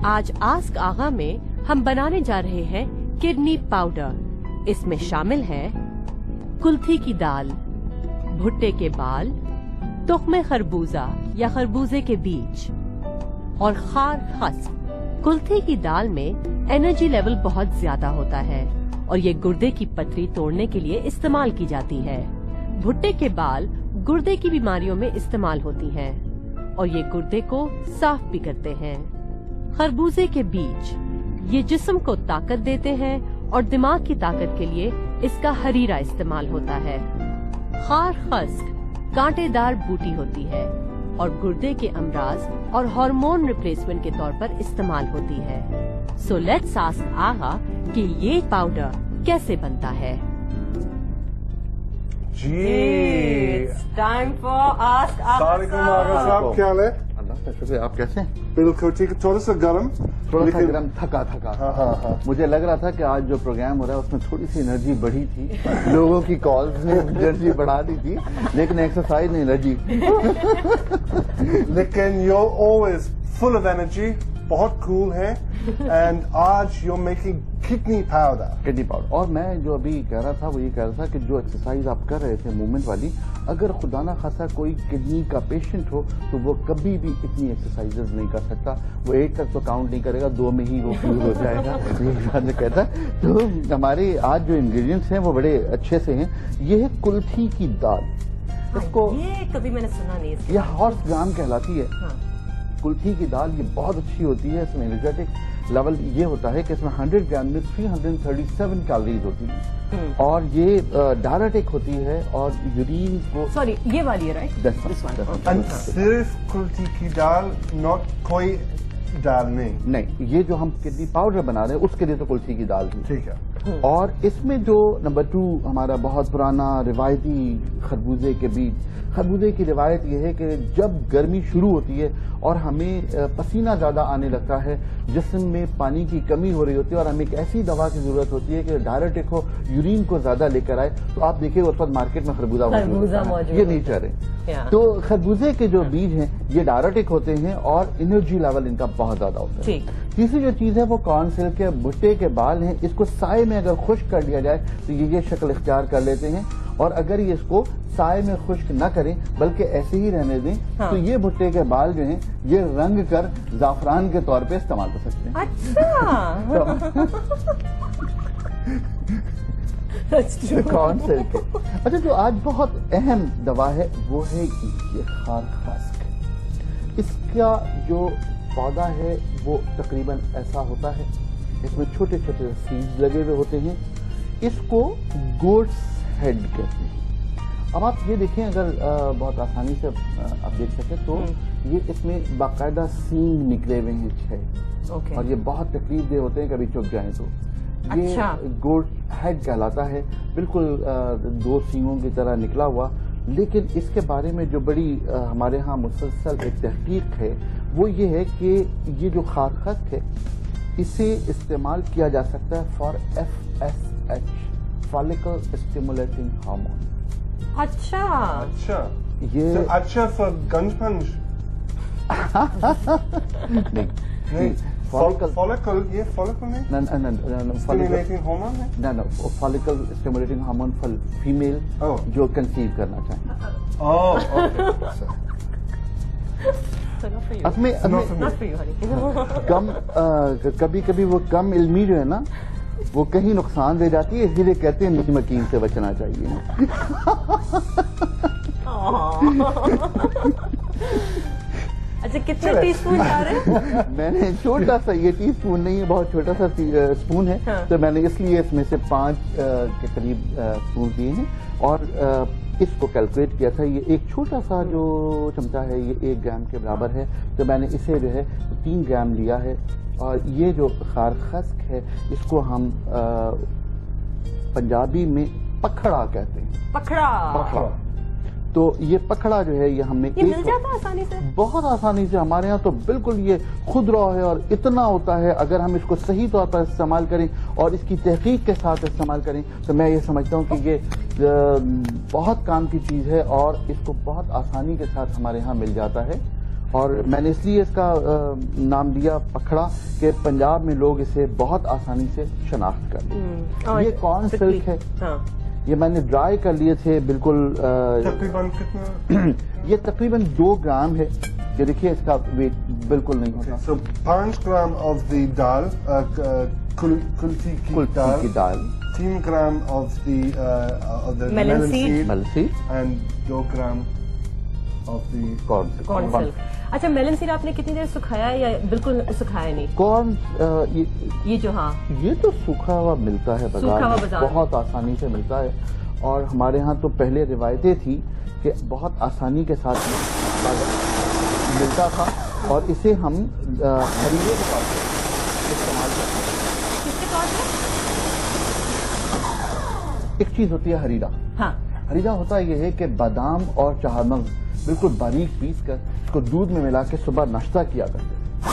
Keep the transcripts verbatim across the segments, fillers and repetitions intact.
आज आस्क आगा में हम बनाने जा रहे हैं किडनी पाउडर। इसमें शामिल है कुल्थी की दाल, भुट्टे के बाल, तुख्मे खरबूजा या खरबूजे के बीज और खार खस। कुल्थी की दाल में एनर्जी लेवल बहुत ज्यादा होता है और ये गुर्दे की पथरी तोड़ने के लिए इस्तेमाल की जाती है। भुट्टे के बाल गुर्दे की बीमारियों में इस्तेमाल होती हैं और ये गुर्दे को साफ भी करते हैं। खरबूजे के बीज ये जिस्म को ताकत देते हैं और दिमाग की ताकत के लिए इसका हरीरा इस्तेमाल होता है। खार खस्क कांटेदार बूटी होती है और गुर्दे के अमराज और हार्मोन रिप्लेसमेंट के तौर पर इस्तेमाल होती है। सो लेट्स आस्क आगा कि ये पाउडर कैसे बनता है। जी टाइम फॉर आस्क आगा साहब, क्या हाल है? अल्लाह का शुक्र। आप कैसे हैं? बिल्कुल ठीक है। थोड़ा सा गर्म, थोड़ा सा गर्म, थका थका। हाँ हाँ हाँ। मुझे लग रहा था कि आज जो प्रोग्राम हो रहा है उसमें थोड़ी सी एनर्जी बढ़ी थी। लोगों की कॉल्स ने एनर्जी बढ़ा दी थी, लेकिन एक्सरसाइज ने एनर्जी। लेकिन you always full of energy, बहुत कूल है। एंड आज you making kidney powder. Kidney powder. और मैं जो अभी कह रहा था वो ये कह रहा था कि जो एक्सरसाइज आप कर रहे थे मूवमेंट वाली, अगर खुदा ना खासा कोई किडनी का पेशेंट हो तो वो कभी भी इतनी एक्सरसाइजेज नहीं कर सकता। वो एक तक तो काउंट नहीं करेगा, दो में ही वो फ्यूज हो जाएगा। ये बात कहता है। तो हमारे आज जो इंग्रेडिएंट्स हैं वो बड़े अच्छे से हैं। ये है कुल्थी की दाल। इसको ये कभी मैंने सुना नहीं। ये हॉर्स ग्राम कहलाती है। हाँ। कुल्थी की दाल ये बहुत अच्छी होती है। इसमें एनर्जेटिक लेवल ये होता है कि इसमें हंड्रेड ग्राम में तीन सौ सैंतीस कैलोरीज होती हैं और ये डायरेटिक होती है और यूरिन को। सॉरी, ये वाली है राइट? एंड सिर्फ कुल्थी की दाल, नॉट कोई दाल नहीं? नहीं, ये जो हम किडनी पाउडर बना रहे हैं उसके लिए तो कुल्थी की दाल ही। ठीक है। और इसमें जो नंबर टू हमारा बहुत पुराना रिवायती खरबूजे के बीज। खरबूजे की रिवायत यह है कि जब गर्मी शुरू होती है और हमें पसीना ज्यादा आने लगता है, जिस्म में पानी की कमी हो रही होती है और हमें एक ऐसी दवा की जरूरत होती है कि डायरेटिक हो, यूरिन को ज्यादा लेकर आए, तो आप देखिए उस वक्त मार्केट में खरबूजा मौजूद, ये नहीं चाह रहे। तो खरबूजे के जो बीज हैं ये डायरेटिक होते हैं और एनर्जी लेवल इनका बहुत ज्यादा होता है। तीसरी जो चीज है वो कॉर्न सिल्क के भुट्टे के बाल हैं। इसको साए में अगर खुश्क कर दिया जाए तो ये ये शक्ल इख्तियार कर लेते हैं, और अगर ये इसको साए में खुश्क न करें बल्कि ऐसे ही रहने दें, हाँ। तो ये भुट्टे के बाल जो हैं ये रंग कर जाफरान के तौर पे इस्तेमाल कर सकते हैं। अच्छा। कौन से? अच्छा, जो आज बहुत अहम दवा है वो है ये खार खस्क। इसका जो पौधा है वो तकरीबन ऐसा होता है, इसमें छोटे छोटे सीड्स लगे हुए होते हैं। इसको गोट्स हेड कहते हैं। अब आप ये देखें, अगर आ, बहुत आसानी से आप देख सकें तो ये इसमें बाकायदा सींग निकले हुए हैं छह, okay. और ये बहुत तकलीफ दे होते हैं, कभी चुप जाएं तो। ये अच्छा। गोट हेड कहलाता है, बिल्कुल आ, दो सींगों की तरह निकला हुआ। लेकिन इसके बारे में जो बड़ी आ, हमारे यहाँ मुसलसल एक तहकीक है वो ये है कि ये जो खार खस्क है इसे इस्तेमाल किया जा सकता है for F S H, follicle stimulating hormone. अच्छा अच्छा, ये so, अच्छा फॉर गंज पंज? नहीं नहीं, फॉलिकल फॉलिकल ये फॉलिकल नहीं, न न न स्टिमुलेटिंग हार्मोन है ना ना follicle stimulating hormone for female जो कंसीव करना चाहें। Oh okay. असमें कम कभी कभी वो कम इल्मी जो है ना वो कहीं नुकसान दे जाती है, इसलिए कहते हैं नीच मकीन से बचना चाहिए। अच्छा, कितने टीस्पून जा रहे हैं? मैंने छोटा सा, ये टीस्पून नहीं है, बहुत छोटा सा स्पून है। हाँ। तो मैंने इसलिए इसमें से पांच के करीब स्पून दिए हैं और इसको कैलकुलेट किया था। ये एक छोटा सा जो चमचा है ये एक ग्राम के बराबर है, तो मैंने इसे जो है तीन ग्राम लिया है। और ये जो खार खस्क है इसको हम आ, पंजाबी में पखड़ा कहते हैं। पखड़ा पखड़ा। तो ये पखड़ा जो है ये हमने ये मिल जाता है आसानी से, बहुत आसानी से। हमारे यहाँ तो बिल्कुल ये खुदरा है और इतना होता है, अगर हम इसको सही तौर पर इस्तेमाल करें और इसकी तहकीक के साथ इस्तेमाल करें तो मैं ये समझता हूँ कि ये बहुत काम की चीज है और इसको बहुत आसानी के साथ हमारे यहाँ मिल जाता है। اور میں نے اس لیے اس کا نام دیا پکھڑا کہ پنجاب میں لوگ اسے بہت آسانی سے شناخت کر لیں. یہ کارن سلک ہے, یہ میں نے ڈرائی کر لیے تھے بالکل. تقریباً کتنا؟ یہ تقریباً دو گرام ہے. یہ دیکھیے اس کا ویٹ بالکل نہیں ہوتا. سو پانچ گرام آف دی دال, کلتھی کی دال, تین gram of the melon seed melon seed and دو gram of the corn corn silk. اچھا میلن سیڈ آپ نے کتنی دیر سکھایا یا بالکل سکھایا نہیں؟ کارن یہ جو ہاں یہ تو سوکھا ہوا ملتا ہے بازار میں, بہت آسانی سے ملتا ہے. اور ہمارے ہاں تو پہلے روایتیں تھی کہ بہت آسانی کے ساتھ ملتا تھا, اور اسے ہم خریدے کے طور پر استعمال کرتے ہیں. کس کے طور پر؟ ایک چیز ہوتی ہے ہریرا. ہاں ہریرا ہوتا یہ ہے کہ بادام اور چہارمغز بالکل باریک پیس کر اس کو دودھ میں ملا کے صبح ناشتہ کیا کرتے ہیں.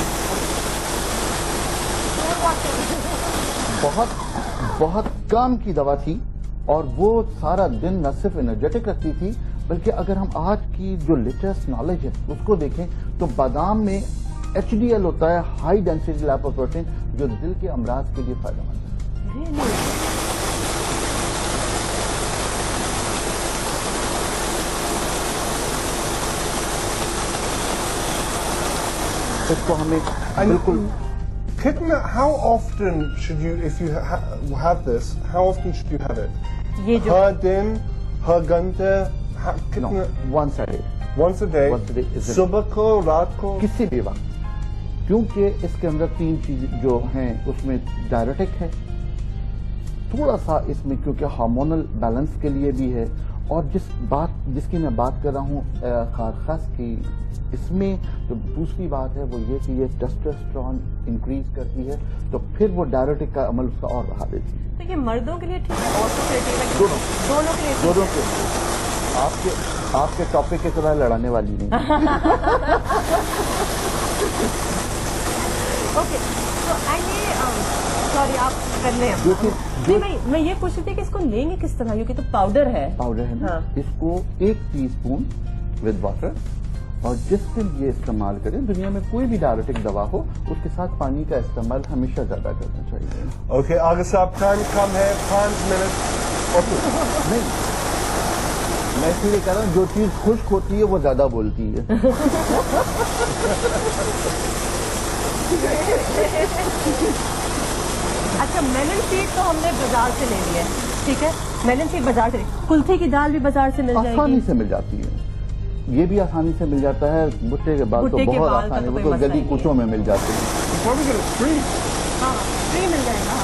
بہت بہت کام کی دوا تھی, اور وہ سارا دن نہ صرف انرجیٹک رکھتی تھی بلکہ اگر ہم آج کی جو لیٹسٹ نالج ہے اس کو دیکھیں تو بادام میں ایچ ڈی ایل ہوتا ہے, ہائی ڈینسٹی لیپوپروٹین, جو دل کے امراض کے لیے فائدہ مند ہے. اس کو ہمیں بالکل کتنا, how often should you, if you have this, how often should you have it? یہ جو ہر دن, ہر گھنٹے, کتنا؟ Once a day. once a day, Once a day is it- صبح کو, رات کو, کسی بھی وقت, کیونکہ اس کے اندر تین چیز جو ہیں اس میں ڈائریٹک ہے, تھوڑا سا اس میں کیونکہ ہارمونل بیلنس کے لیے بھی ہے, اور جس بات جس کی میں بات کر رہا ہوں خارخاس کی, اس میں جو دوسری بات ہے وہ یہ کہ یہ ٹیسٹوسٹرون انکریز کرتی ہے, تو پھر وہ ڈائریٹک کا عمل اس کا اور بڑھا دیتی ہے. تو یہ مردوں کے لیے ٹھیک ہے, عورتوں کے لیے ٹھیک ہے؟ دونوں دونوں کے لیے ٹھیک دونوں کے آپ کے آپ کے ٹاپک کی طرح لڑانے والی نہیں. اوکے. تو یہ سوری آپ کر لیں. جو کہ جو میں یہ پوچھ رہی تھی کہ اس کو لیں گے کس طرح, کیونکہ تو پاؤڈر ہے. پاؤڈر ہے نا, اس کو ایک ٹی اسپون ود واٹر, اور جس دن یہ استعمال کریں, دنیا میں کوئی بھی ڈائریٹک دوا ہو اس کے ساتھ پانی کا استعمال ہمیشہ زیادہ کرنا چاہیے. اوکے آگے صاحب ٹائم کم ہے, پانچ منٹ. نہیں, میں اس لیے کہہ رہا ہوں جو چیز خشک ہوتی ہے وہ زیادہ بولتی ہے. اچھا میلن سیڈ تو ہم نے بازار سے لے لی ہے, ٹھیک ہے, میلن سیڈ بازار سے, کلتھی کی دال بھی بازار سے مل جائے گی, آسانی سے مل جاتی ہے, یہ بھی آسانی سے مل جاتا ہے. بھٹے کے بعد تو بہت آسانی, وہ تو گلی کوچوں میں مل جاتے ہیں. ہاں فری مل جائے گا.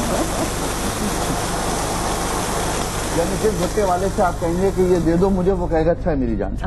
یعنی جس بھٹے والے سے آپ کہیں گے کہ یہ دے دو مجھے, وہ کہے گا اچھا ہے میری جان.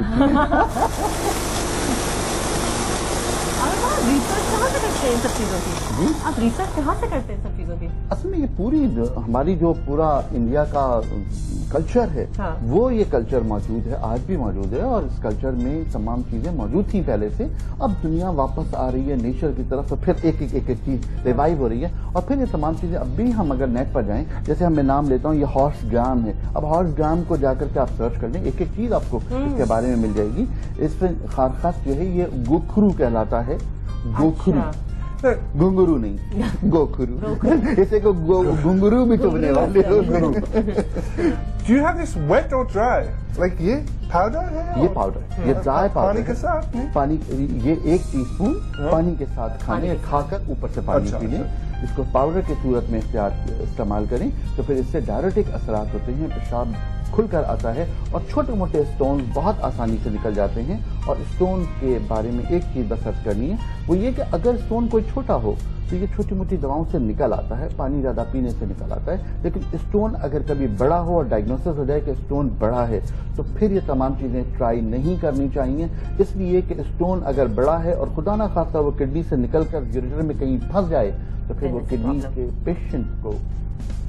ریسرچ کہاں سے کرتے ہیں ان سب چیزوں کی؟ آپ ریسرچ کہاں سے کرتے ہیں ان سب چیزوں کی؟ اصل میں یہ پوری ہماری جو پورا انڈیا کا کلچر ہے وہ یہ کلچر موجود ہے, آج بھی موجود ہے, اور اس کلچر میں تمام چیزیں موجود تھیں پہلے سے. اب دنیا واپس آ رہی ہے نیچر کی طرف, تو پھر ایک ایک ایک ایک چیز ریوائیو ہو رہی ہے, اور پھر یہ تمام چیزیں اب بھی ہم اگر نیٹ پر جائیں, جیسے ہم میں نام لیتا ہوں یہ ہارس گرام ہے, اب ہارس گرام کو جا کر کے آپ سرچ کر لیں, ایک ایک چیز آپ کو اس کے بارے میں مل جائے گی. اس میں خارخاس جو ہے یہ گوکھرو کہلاتا ہے. گوکھرو, گھنگرو نہیں, گوکھرو. اسے کو گھنگرو بھی چبنے والے. Do you have this wet or dry? Like یہ پاؤڈر ہے, یہ پاؤڈر, یہ ڈرائی پاؤڈر پانی کے ساتھ پانی, یہ ایک ٹی اسپون پانی کے ساتھ کھانے, کھا کر اوپر سے پانی پی لیں. اس کو پاؤڈر کی صورت میں استعمال کریں تو پھر اس سے ڈائریٹک اثرات ہوتے ہیں, پیشاب کھل کر آتا ہے, اور چھوٹے موٹے اسٹون بہت آسانی سے نکل جاتے ہیں. اور اسٹون کے بارے میں ایک چیز بس سرچ کرنی ہے, وہ یہ کہ اگر اسٹون کوئی چھوٹا ہو تو یہ چھوٹی موٹی دواؤں سے نکل آتا ہے, پانی زیادہ پینے سے نکل آتا ہے. لیکن اسٹون اگر کبھی بڑا ہو اور ڈائگنوسس ہو جائے کہ اسٹون بڑا ہے, تو پھر یہ تمام چیزیں ٹرائی نہیں کرنی چاہیے, اس لیے کہ اسٹون اگر بڑا ہے اور خدا نہ خواستہ وہ کڈنی سے نکل کر یوریٹر میں کہیں پھنس جائے تو پھر وہ کڈنی کے پیشنٹ کو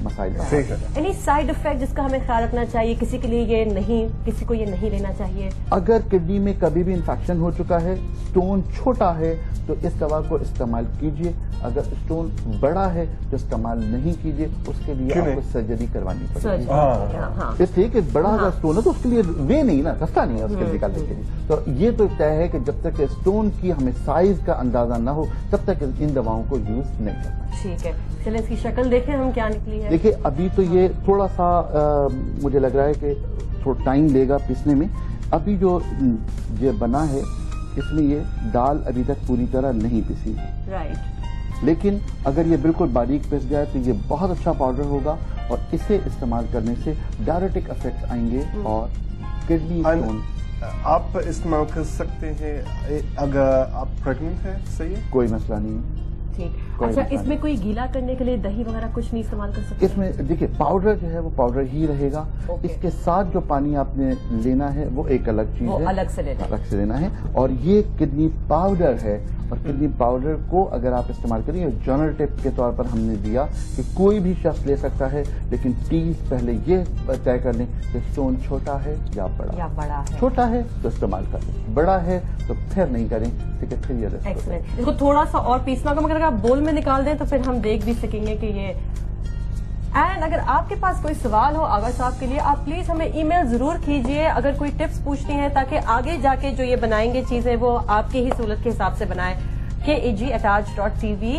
مسائل کا ٹھیک ہے. اینی سائڈ افیکٹ جس کا ہمیں خیال رکھنا چاہیے؟ کسی کے لیے یہ نہیں، کسی کو یہ نہیں لینا چاہیے. اگر کڈنی میں کبھی بھی انفیکشن ہو چکا ہے، اسٹون چھوٹا ہے تو اس دوا کو استعمال کیجیے. اگر اسٹون بڑا ہے تو استعمال نہیں کیجیے، اس کے لیے آپ کو سرجری کروانی پڑے گی. اس لیے کہ بڑا اگر اسٹون ہے تو اس کے لیے وے نہیں نا، رستہ نہیں ہے اس کے نکالنے کے لیے. تو یہ تو طے ہے کہ جب تک اسٹون کی ہمیں سائز کا اندازہ نہ ہو تب تک ان دواؤں کو یوز نہیں کرنا. ٹھیک ہے، چلیں اس کی شکل دیکھیں ہم کیا نکلی ہے. دیکھیے ابھی تو یہ تھوڑا سا مجھے لگ رہا ہے کہ تھوڑا ٹائم لے گا پیسنے میں. ابھی جو یہ بنا ہے اس میں یہ دال ابھی تک پوری طرح نہیں پسی، رائٹ. لیکن اگر یہ بالکل باریک پس جائے تو یہ بہت اچھا پاؤڈر ہوگا اور اسے استعمال کرنے سے ڈائریٹک افیکٹ آئیں گے اور کڈنی اسٹون. آپ استعمال کر سکتے ہیں اگر آپ پریگننٹ ہیں. صحیح ہے، کوئی مسئلہ نہیں ہے. ٹھیک. اچھا، اس میں کوئی گیلا کرنے کے لیے دہی وغیرہ کچھ نہیں استعمال کر سکتے؟ اس میں دیکھیے پاؤڈر جو ہے وہ پاؤڈر ہی رہے گا. اس کے ساتھ جو پانی آپ نے لینا ہے وہ ایک الگ چیز ہے، الگ سے لینا الگ سے لینا ہے. اور یہ کڈنی پاؤڈر ہے اور کڈنی پاؤڈر کو اگر آپ استعمال کریں، جنرل ٹپ کے طور پر ہم نے دیا کہ کوئی بھی شخص لے سکتا ہے، لیکن پلیز پہلے یہ طے کر لیں کہ اسٹون چھوٹا ہے یا بڑا. یا بڑا ہے. چھوٹا ہے تو استعمال کر لیں، بڑا ہے تو پھر نہیں کریں. ٹھیک ہے، پھر یہ رسک. ایکسلنٹ. اس کو تھوڑا سا اور پیسنا کا، مگر اگر آپ بول میں نکال دیں تو پھر ہم دیکھ بھی سکیں گے کہ یہ. اینڈ اگر آپ کے پاس کوئی سوال ہو آغا صاحب کے لیے، آپ پلیز ہمیں ای میل ضرور کیجئے اگر کوئی ٹپس پوچھنی ہے، تاکہ آگے جا کے جو یہ بنائیں گے چیزیں وہ آپ کی ہی سہولت کے حساب سے بنائیں. K A G at Aaj dot T V.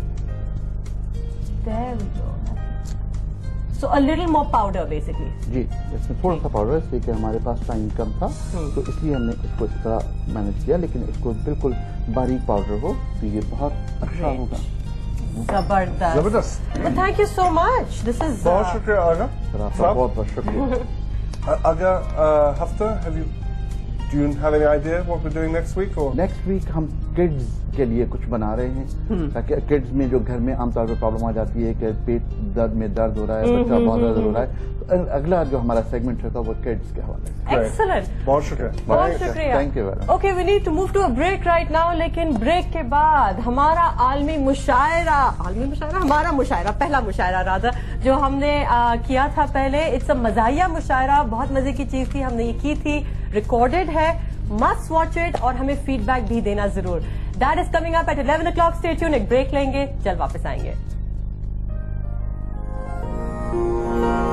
So a little more powder basically. جی، اس میں تھوڑا سا پاؤڈر، اس لیے کہ ہمارے پاس ٹائم کم تھا تو اس لیے ہم نے اس کو اس طرح مینج کیا. لیکن اس کو بالکل باریک پاؤڈر ہو تو یہ بہت اچھا ہوگا. زبردست. زبردست. تھینک یو سو مچ. دس از بہت شکریہ آغا سر، آپ کا بہت بہت شکریہ. آغا ہفتہ have you do you have any idea what we're doing next week or next week ہم کڈز کے لیے کچھ بنا رہے ہیں، تاکہ کڈز میں جو گھر میں عام طور پر پرابلم آ جاتی ہے کہ پیٹ درد میں درد ہو رہا ہے، بچہ بہت زیادہ ہو رہا ہے، تو اگلا جو ہمارا سیگمنٹ ہوگا وہ کڈز کے حوالے سے. ایکسلنٹ. بہت شکریہ. بہت شکریہ. Thank you very much. Okay, we need to move to a break right now. لیکن بریک کے بعد ہمارا عالمی مشاعرہ عالمی مشاعرہ ہمارا مشاعرہ پہلا مشاعرہ رادہ جو ہم نے کیا تھا پہلے، اٹس اے مزاحیہ مشاعرہ. بہت مزے کی چیز تھی، ہم نے یہ کی تھی، ریکارڈڈ ہے. مسٹ واچ اٹ اور ہمیں فیڈ بیک بھی دینا ضرور. That is coming up at eleven o'clock. Stay tuned. ایک بریک لیں گے، جلد واپس آئیں گے.